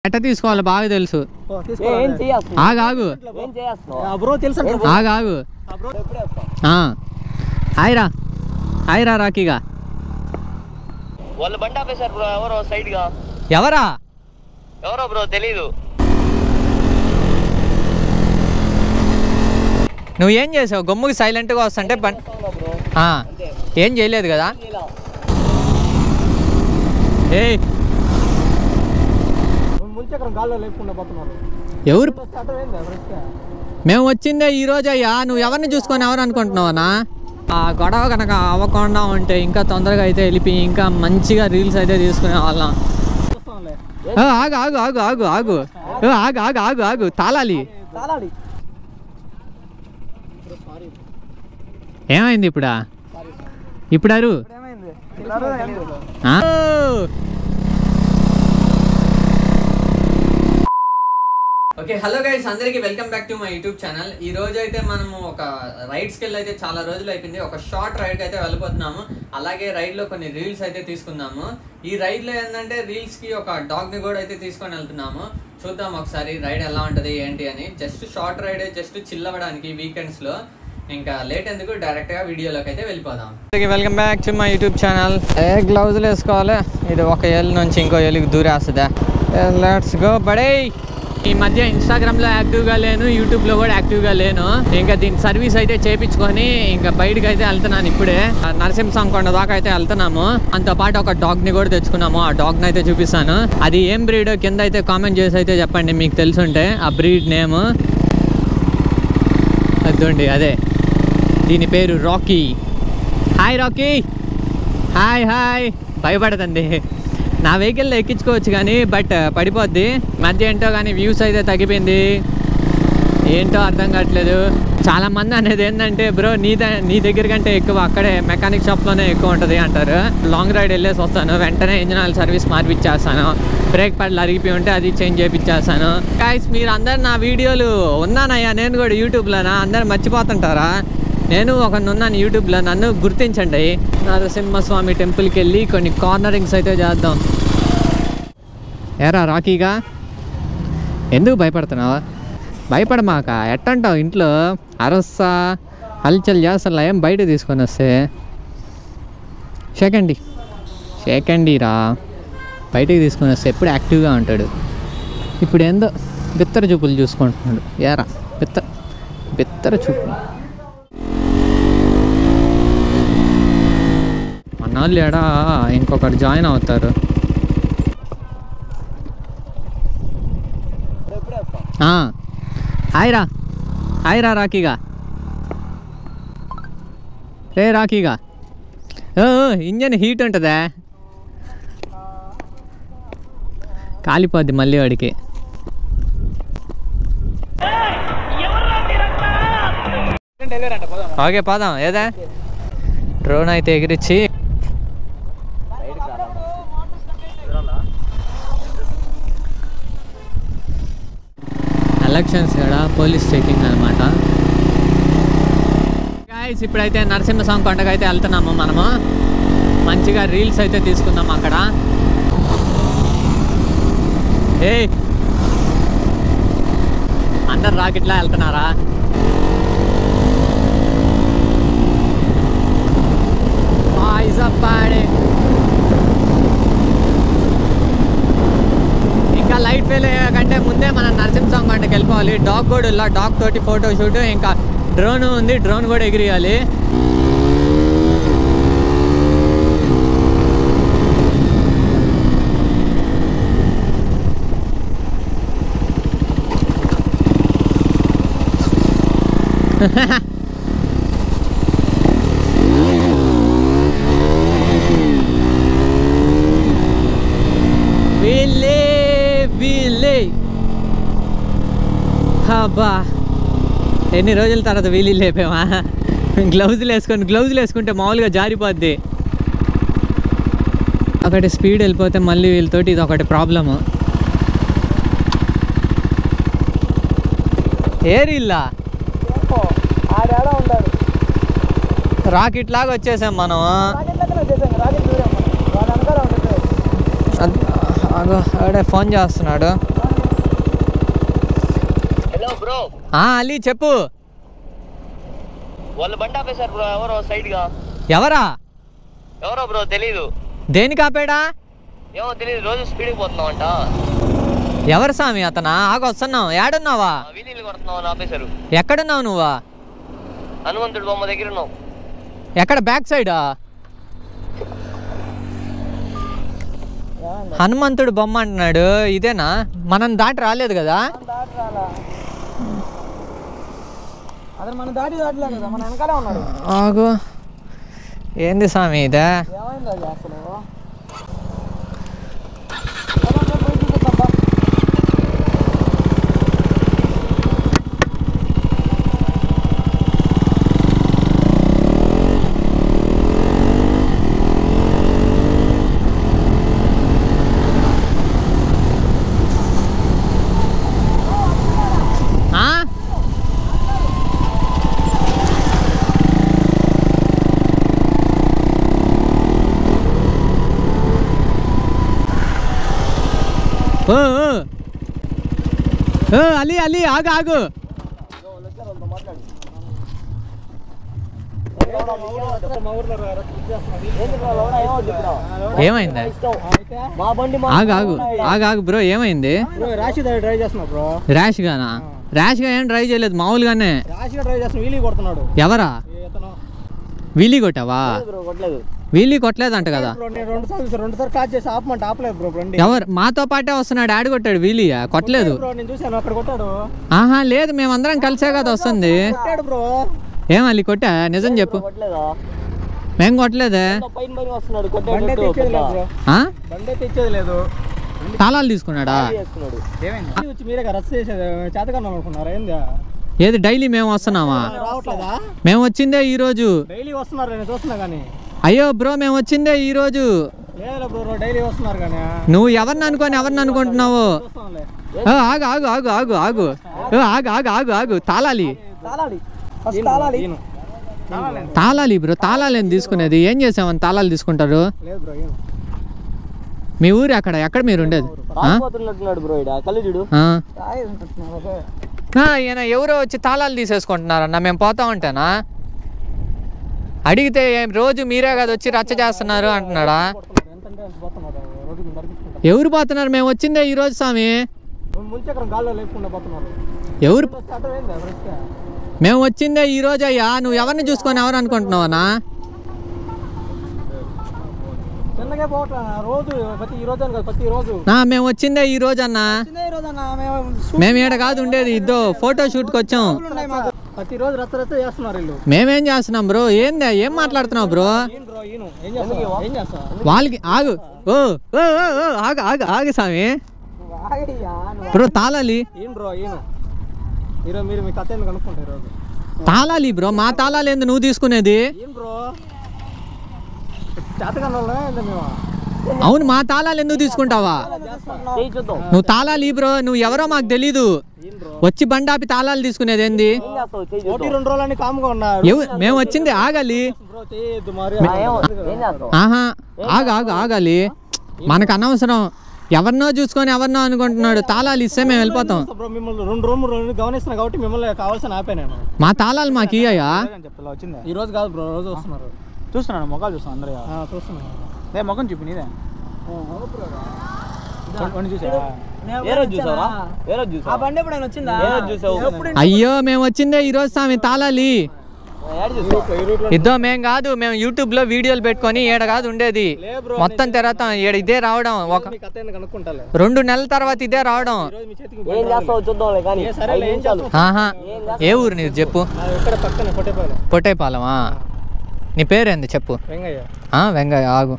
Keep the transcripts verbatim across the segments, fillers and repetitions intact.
ఎట్ట తీసుకోవాలి బాగా తెలుసు. ఆగు ఆగు ఆగు ఆగు హాయ్ రా హాయ్ రా రాకీగా వాళ్ళు బండి ఆపేశారు బ్రో. ఎవరో సైడ్ గా ఎవరా ఎవరో బ్రో తెలీదు. నువ్వు ఏం చేసావు? గమ్ముకి సైలెంట్గా వస్తుంటే ఏం చేయలేదు కదా. ఏ ఎవరు మేము వచ్చిందే ఈరోజు అయ్యా. నువ్వు ఎవరిని చూసుకొని ఎవరు అనుకుంటున్నావనా? ఆ గొడవ కనుక అవ్వకుండా ఉంటే ఇంకా తొందరగా అయితే వెళ్ళిపోయి ఇంకా మంచిగా రీల్స్ అయితే తీసుకునే వాళ్ళం. ఆగు ఆగు ఆగు ఆగు ఆగు ఆగు ఆగు ఆగు ఆగు తాళాలి. ఏమైంది ఇప్పుడా? ఇప్పుడు అరు ఓకే హలో గైస్, అందరికీ welcome back to my YouTube channel. ఈ రోజు అయితే మనము ఒక రైడ్స్కి వెళ్ళి అయితే చాలా రోజులు అయిపోయింది. ఒక షార్ట్ రైడ్ అయితే వెళ్ళిపోతున్నాము. అలాగే రైడ్ లో కొన్ని రీల్స్ అయితే తీసుకున్నాము. ఈ రైడ్ లో ఏంటంటే రీల్స్ కి ఒక డాగ్ ని కూడా అయితే తీసుకొని వెళ్తున్నాము. చూద్దాం ఒకసారి రైడ్ ఎలా ఉంటది ఏంటి అని. Just short ride, just chill అవ్వడానికి వీకెండ్స్ లో. ఇంకా లేట్ ఎందుకు, డైరెక్ట్ గా వీడియోలోకి అయితే వెళ్ళిపోదాం. Welcome back to my YouTube channel. ఏ గ్లౌజులు వేసుకోవాలి. ఇది ఒక ఏళ్ళ నుంచి ఇంకో ఏళ్ళకి దూరేస్తుందా. లెట్స్ గో బడే. ఈ మధ్య ఇన్స్టాగ్రామ్లో యాక్టివ్గా లేను, యూట్యూబ్లో కూడా యాక్టివ్గా లేను. ఇంకా దీని సర్వీస్ అయితే చేయించుకొని ఇంకా బయటకు అయితే వెళ్తున్నాను. ఇప్పుడే నరసింహకొండ దాకా అయితే వెళ్తున్నాము. అంతో పాటు ఒక డాగ్ని కూడా తెచ్చుకున్నాము. ఆ డాగ్ని అయితే చూపిస్తాను. అది ఏం బ్రీడ్ కింద అయితే కామెంట్ చేసి అయితే చెప్పండి మీకు తెలుసుంటే. ఆ బ్రీడ్ నేమ్ అదండి, అదే దీని పేరు Rocky. Hi Rocky. Hi hi. భయపడదండి. నా వెహికల్లో ఎక్కించుకోవచ్చు కానీ బట్ పడిపోద్ది. మధ్య ఏంటో కానీ వ్యూస్ అయితే తగ్గిపోయింది. ఏంటో అర్థం కావట్లేదు. చాలా మంది అనేది ఏంటంటే బ్రో నీ నీ దగ్గర కంటే ఎక్కువ అక్కడే మెకానిక్ షాప్లోనే ఎక్కువ ఉంటుంది అంటారు. లాంగ్ రైడ్ వెళ్ళేసి వస్తాను, వెంటనే ఇంజిన్ ఆయిల్ సర్వీస్ మార్పిచ్చేస్తాను. బ్రేక్ ప్యాడ్లు అరిగిపోయి ఉంటే అది చేంజ్ చేయించేస్తాను. గైస్ మీరు అందరు నా వీడియోలు ఉన్నానయ్యా, నేను కూడా యూట్యూబ్లోనా అందరు మర్చిపోతుంటారా? నేను ఒక ఉన్నాను యూట్యూబ్లో, నన్ను గుర్తించండి. నరసింహస్వామి టెంపుల్కి వెళ్ళి కొన్ని కార్నరింగ్స్ అయితే చేద్దాం. ఏరా రాకీగా, ఎందుకు భయపడుతున్నావా? భయపడమాక. ఎట్టంటావు ఇంట్లో అరస్సా హల్చల్ చేస్తా, ఏం బయట తీసుకొని వస్తే షేకండి షేకండి రా. బయటకు తీసుకొని వస్తే ఎప్పుడు యాక్టివ్గా ఉంటాడు. ఇప్పుడు ఏందో బిత్తర చూపులు చూసుకుంటున్నాడు. ఏరా బిత్తర బిత్తర చూపులు. అన్నాళ్ళు ఏడా ఇంకొకరు జాయిన్ అవుతారు. హాయ్ రా హాయ్ రా రాకీగా. రే రాకీగా, ఇంజన్ హీట్ ఉంటుందా? కాలిపోద్ది మళ్ళీ వాడికి. ఓకే పోదాం. ఏదా డ్రోన్ అయితే ఎగిరిచ్చి ఎలక్షన్స్ కూడా పోలీస్ చెకింగ్ అనమాట. గైస్ ఇప్పుడైతే నరసింహస్వామి కొండకు అయితే వెళ్తున్నాము మనము. మంచిగా రీల్స్ అయితే తీసుకుందాం అక్కడ. ఏ అందరు రాకెట్లా వెళ్తున్నారా? ఇంకా లైట్ ఫెయిల్ అయ్యాకంటే ముందే మనం నరసింహస్వామి కొండకి వెళ్ళిపోవాలి. డాగ్ కూడా ఇలా డాగ్ తోటి ఫోటో షూట్, ఇంకా డ్రోన్ ఉంది, డ్రోన్ కూడా ఎగిరియాలి. వీళ్ళే వీళ్ళే అబ్బా ఎన్ని రోజుల తర్వాత వీళ్ళు లేపామా. గ్లౌజులు వేసుకొని గ్లౌజులు వేసుకుంటే మామూలుగా జారిపోద్ది. ఒకటి స్పీడ్ వెళ్ళిపోతే మళ్ళీ వీళ్ళతోటి ఇది ఒకటి ప్రాబ్లము. ఏ రీల్లా రాకెట్ లాగా వచ్చేసాం మనం. అగో ఆడే ఫోన్ చేస్తున్నాడు. Hello bro. అలీ చెప్పు. వాళ్ళు బండి ఆపేశారు బ్రో. ఎవరో సైడ్ గా. ఎవరా? ఎవరో బ్రో తెలీదు. దేనికి ఆపేడా? ఏమో తెలియదు. రోజు స్పీడ్కి పోతున్నావు అంట. ఎవరు స్వామి అతనా? ఆగ వస్తున్నావు. ఏడున్నావా? వీలీలు కొడుతున్నావు అని ఆపేశారు. ఎక్కడున్నావు నువ్వా? హనుమంతుడు బొమ్మ దగ్గర ఉన్నావు. ఎక్కడ? బ్యాక్ సైడా? హనుమంతుడు బొమ్మ అంటున్నాడు. ఇదేనా? మనం దాటి రాలేదు కదా. ఆగు. ఏంది స్వామి ఇదే? అలీ అలీ ఆగు ఆగు. ఏమైంది? ఆగు ఆగు ఆగు ఆగు బ్రో. ఏమైంది? ర్యాష్ గానా? ర్యాష్ గా ఏం డ్రైవ్ చేయలేదు, మామూలుగానే. ఎవరా? వీలీ కొట్టావా? వీలీ కొట్టలేదంట కదా. ఎవరు? మాతో పాటే వస్తున్నాడు. ఆడి కొట్టాడు వీలీ? కొట్టలేదు. ఆహా లేదు, మేమందరం కలిసే కదా వస్తుంది. ఏమల్లి కొట్టా? నిజం చెప్పు. మేం కొట్టలేదే. తాళాలు తీసుకున్నాడా? ఏది డైలీ మేము వస్తున్నామా? మేము వచ్చిందే ఈ రోజు. అయ్యో బ్రో మేము వచ్చిందే ఈ రోజు. నువ్వు ఎవరిని అనుకోని ఎవరిని అనుకుంటున్నావు? ఆగు ఆగు ఆగు ఆగు ఆగు ఆగు ఆగు ఆగు ఆగు. తాళాలి తాళాలి బ్రో. తాళాలు ఏం తీసుకునేది? ఏం చేసామని తాళాలు తీసుకుంటారు? మీ ఊరు అక్కడ? ఎక్కడ మీరు ఉండేది? ఈయన ఎవరో వచ్చి తాళాలు తీసేసుకుంటున్నారన్న. మేము పోతా ఉంటానా? అడిగితే రోజు మీరే కదా వచ్చి రచ్చ చేస్తున్నారు అంటున్నాడా? ఎవరు పోతున్నారు? మేము వచ్చిందే ఈ రోజు స్వామి. ఎవరు? మేము వచ్చిందే ఈ రోజు అయ్యా. నువ్వు ఎవరిని చూసుకొని ఎవరు అనుకుంటున్నావనా? మేము వచ్చిందే ఈ రోజు అన్నా. మేము ఈడ కాదు ఉండేది, ఇద్దో ఫోటో షూట్కి వచ్చాం. మేమేం చేస్తున్నాం బ్రో? ఏంది? ఏం మాట్లాడుతున్నావు బ్రో? వాళ్ళకి ఆగు. ఓ ఆగు ఆగు ఆగు స్వామి బ్రో. తాళాలి తాళాలి బ్రో. మా తాళాలు ఏంది నువ్వు తీసుకునేది? అవును, మా తాళాలు ఎందుకు తీసుకుంటావా? నువ్వు తాళాలి బ్రో. నువ్వు ఎవరో మాకు తెలీదు. వచ్చి బండాపి తాళాలు తీసుకునేది ఏంది? మేము వచ్చింది ఆగాలి. ఆహా ఆగు ఆగు ఆగాలి. మనకు అనవసరం. ఎవరినో చూసుకొని ఎవరినో అనుకుంటున్నాడు. తాళాలు ఇస్తే మేము వెళ్ళిపోతాం. మా తాళాలు మాకు ఇయ్యా. ఈ రోజు కాదు బ్రో, రోజు వస్తున్నారు. చూస్తున్నాను మొక్కలు చూస్తాను అందరూ చూస్తున్నాను. మొక్కను చూపి నీదే. అయ్యో మేము వచ్చిందే ఈ రోజు స్వామి. తాళాలి ఇద్దో. మేం కాదు, మేము యూట్యూబ్ లో వీడియోలు పెట్టుకొని ఏడ కాదు ఉండేది. మొత్తం తిరగతాం. ఏడ ఇదే రావడం. ఒక రెండు నెలల తర్వాత ఇదే రావడం. ఆహా ఏ ఊరు నీది చెప్పు? పొట్టేపాలమా? నీ పేరేంది చెప్పు? వెంగయ్య. ఆగు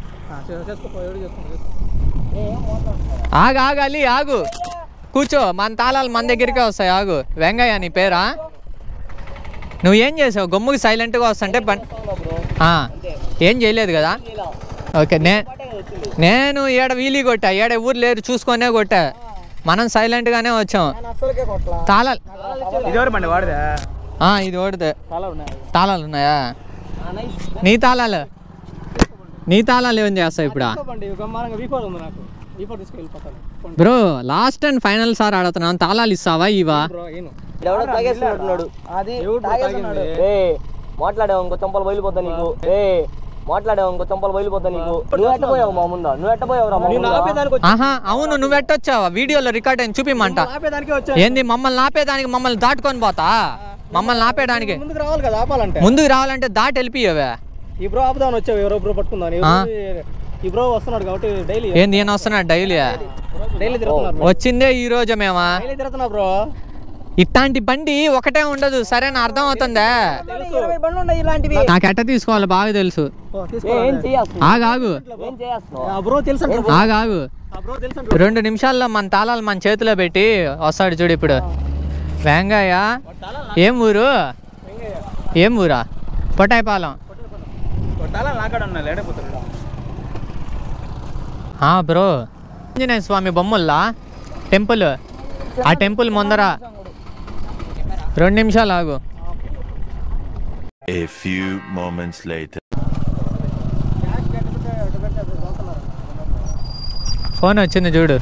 ఆగు ఆగాలి ఆగు. కూర్చో. మన తాళాలు మన దగ్గరికే వస్తాయి. ఆగు. వెంగయ్య నీ పేరా? నువ్వు ఏం చేసావు? గమ్ముకి సైలెంట్గా వస్తుంటే పని ఏం చేయలేదు కదా. ఓకే. నే నేను ఏడ వీలీ కొట్టా. ఏడ ఊరు లేరు చూసుకొనే కొట్టా. మనం సైలెంట్గానే వచ్చాం. తాళాలు ఇది ఓడితే తాళాలు ఉన్నాయా? నీ తాళాలు నీ తాళాలు ఏం చేస్తావు ఇప్పుడు? Bro last and final sir అడుగుతున్నాను, తాళాలు ఇస్తావా ఇవా? ఎవడో తాగేస్తున్నాడు. అది ఏ మాట్లాడావు ఇంకో చంపలు బయలుపోతా నీకు. ఏ మాట్లాడావు ఇంకో చంపలు బయలుపోతా నీకు. నువ్వు ఎట్టపోయావు మా ముందా? నువ్వు ఎట్టపోయావు? ఆహా అవును, నువ్వు ఎట్టొచ్చావా? వీడియోలో రికార్డ్ అయింది చూపిమంట. ఏంది మమ్మల్ని ఆపేదానికి? మమ్మల్ని దాటుకొని పోతా? మమ్మల్ని ఆపేయడానికి ముందుకు రావాలి కదా, ఆపాలంటే. ముందుకు రావాలంటే దాటి వెళ్ళిపోయావే. ఈ బ్రో ఆపుదామని వచ్చావు, ఎవరో బ్రో పట్టుకుందాని. ఈ బ్రో వస్తున్నాడు కాబట్టి డైలీ. ఏంది ఈయన వస్తున్నాడు డైలీ? డైలీ తిరుగుతున్నారు. వచ్చిందే ఈ రోజు మేమా? డైలీ తిరుగుతున్నా బ్రో. ఇట్లాంటి బండి ఒకటే ఉండదు, సరేనా? అర్థం అవుతుందా? ఇరవై బండ్లు ఉన్నాయి ఇలాంటివి. నాకు ఎట్ట తీసుకోవాలి బాగా తెలుసు. ఆగాగు బ్రో తెలుసు, ఆగాగు రెండు నిమిషాల్లో మన తాళాలు మన చేతిలో పెట్టి వస్తాడు చూడు ఇప్పుడు. వెంగయ్య ఏం ఊరు? ఏం ఊరా? పొట్టాయిపాలెం. బ్రో ఆంజనేయ స్వామి బొమ్మల్లా టెంపుల్, ఆ టెంపుల్ ముందర రెండు నిమిషాలు ఆగు. A few moments later. Phone వచ్చింది చూడు.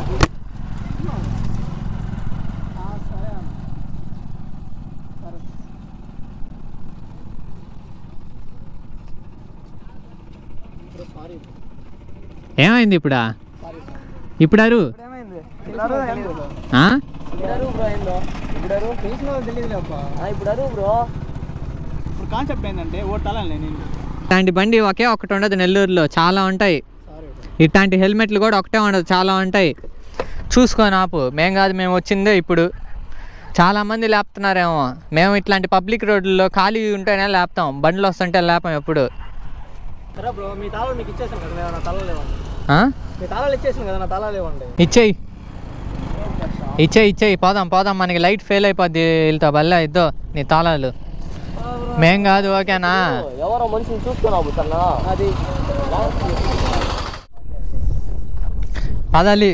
ఏమైంది ఇప్పుడా? ఇప్పుడు అరు కాన్సెప్ట్ ఏంటంటే ఇట్లాంటి బండి ఒకే ఒకటి ఉండదు నెల్లూరులో, చాలా ఉంటాయి. ఇట్లాంటి హెల్మెట్లు కూడా ఒకటే ఉండదు, చాలా ఉంటాయి. చూసుకొని ఆపు. మేం కాదు, మేము వచ్చిందే ఇప్పుడు. చాలామంది లేపుతున్నారేమో. మేము ఇట్లాంటి పబ్లిక్ రోడ్లలో ఖాళీ ఉంటేనే లేపుతాం, బండ్లు వస్తుంటే లేపాం ఎప్పుడు. ఇచ్చేయి ఇచ్చేయి ఇచ్చేయి పోదాం పోదాం. మనకి లైట్ ఫెయిల్ అయిపోద్ది వెళ్తా బల్ల. ఇద్దో నీ తాళాలు. మేం కాదు, ఓకేనా? ఎవరో మనిషిని చూసుకున్నావు అది పదాలి.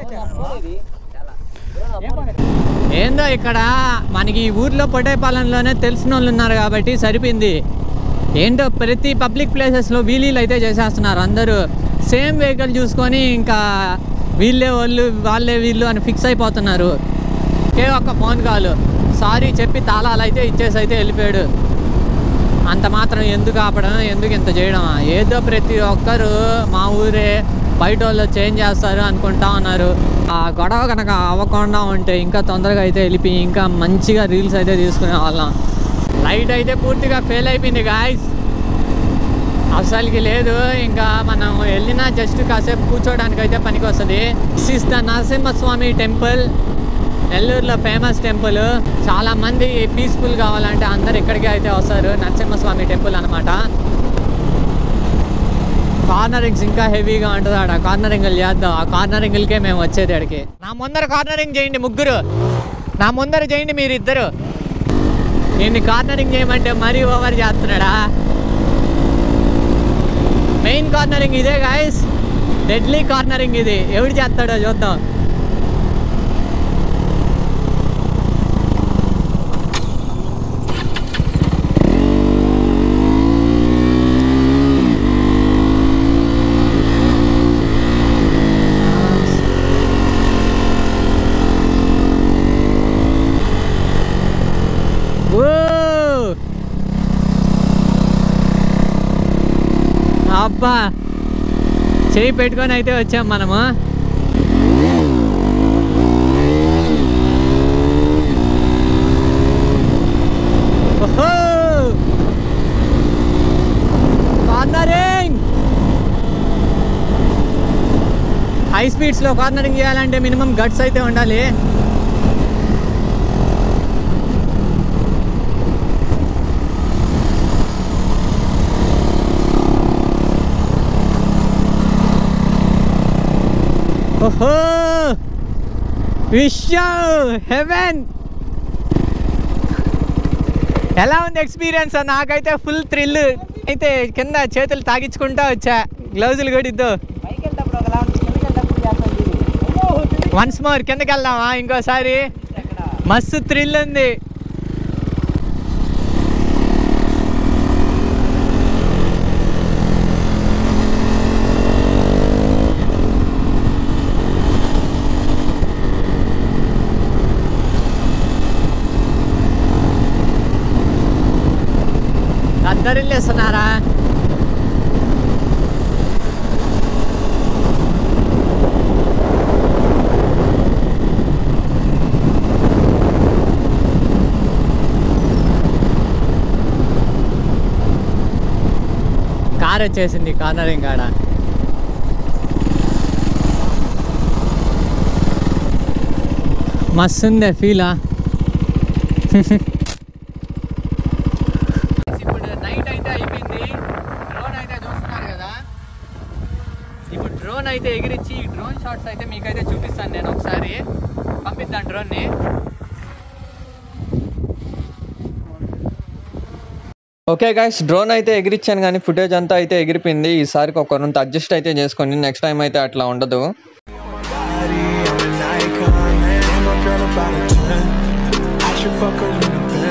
ఏందో ఇక్కడ మనకి ఈ ఊర్లో పొట్టేపాలెంలోనే తెలిసిన వాళ్ళు ఉన్నారు కాబట్టి సరిపోయింది. ఏంటో ప్రతి పబ్లిక్ ప్లేసెస్లో వీలీలు అయితే చేసేస్తున్నారు అందరూ. సేమ్ వెహికల్ చూసుకొని ఇంకా వీళ్ళే వాళ్ళు వాళ్ళే వీళ్ళు అని ఫిక్స్ అయిపోతున్నారు. ఒకే ఒక్క ఫోన్ కాల్ సారీ చెప్పి తాళాలు అయితే ఇచ్చేసి అయితే వెళ్ళిపోయాడు. అంత మాత్రం ఎందుకు ఆపడం, ఎందుకు ఇంత చేయడం? ఏదో ప్రతి ఒక్కరు మా ఊరే, బయట వాళ్ళు చేంజ్ చేస్తారు అనుకుంటా ఉన్నారు. ఆ గొడవ కనుక అవ్వకుండా ఉంటే ఇంకా తొందరగా అయితే వెళ్ళిపోయి ఇంకా మంచిగా రీల్స్ అయితే తీసుకునే వాళ్ళం. లైట్ అయితే పూర్తిగా ఫెయిల్ అయిపోయింది గాయ్స్, అసలుకి లేదు. ఇంకా మనం వెళ్ళినా జస్ట్ కాసేపు కూర్చోడానికి అయితే పనికి వస్తుంది. This is the Narasimhaswamy temple, నెల్లూరులో ఫేమస్ టెంపుల్. చాలా మంది పీస్ఫుల్ కావాలంటే అందరు ఇక్కడికే అయితే వస్తారు. నరసింహస్వామి టెంపుల్ అనమాట. కార్నరింగ్స్ ఇంకా హెవీగా ఉంటుంది ఆడ. కార్నరింగ్లు చేద్దాం, ఆ కార్నరింగ్లకే మేము వచ్చేది అడికి. నా ముందర కార్నరింగ్ చేయండి ముగ్గురు, నా ముందర చేయండి మీరు ఇద్దరు. నేను కార్నరింగ్ చేయమంటే మరీ ఓవర్ చేస్తున్నాడా? మెయిన్ కార్నరింగ్ ఇదే గాయస్, డెడ్లీ కార్నరింగ్ ఇది. ఎవడు చేస్తాడో చూద్దాం. అబ్బా చేయి పెట్టుకొని అయితే వచ్చాం మనము. ఓహో కార్నరింగ్, హై స్పీడ్స్లో కార్నరింగ్ చేయాలంటే మినిమం గట్స్ అయితే ఉండాలి. ఓహో విష్ హెవెన్. ఎలా ఉంది ఎక్స్పీరియన్స్? నాకైతే ఫుల్ థ్రిల్. అయితే కింద చేతులు తాగించుకుంటా వచ్చా, గ్లౌజులు కూడా ఇద్దు. వన్స్ మోర్ కిందకి వెళ్దామా ఇంకోసారి? మస్తు థ్రిల్ ఉంది. అందరు వెళ్ళేస్తున్నారా? కార్ వచ్చేసింది కార్నరింగ్ కాడ. మస్తుందే ఫీలా. ఇప్పుడు నైట్ అయితే అయిపోయింది. డ్రోన్ అయితే చూస్తున్నారు కదా, ఇప్పుడు డ్రోన్ అయితే ఎగిరించి డ్రోన్ షాట్స్ అయితే మీకైతే చూపిస్తాను నేను. ఒకసారి పంపిద్దాను డ్రోన్ని. ఓకే గైస్, డ్రోన్ అయితే ఎగిరిచ్చాను కానీ ఫుటేజ్ అంతా అయితే ఎగిరిపోయింది. ఈసారికి ఒక కొంత అడ్జస్ట్ అయితే చేసుకోండి, నెక్స్ట్ టైం అయితే అట్లా ఉండదు. I should fuck her in the bed.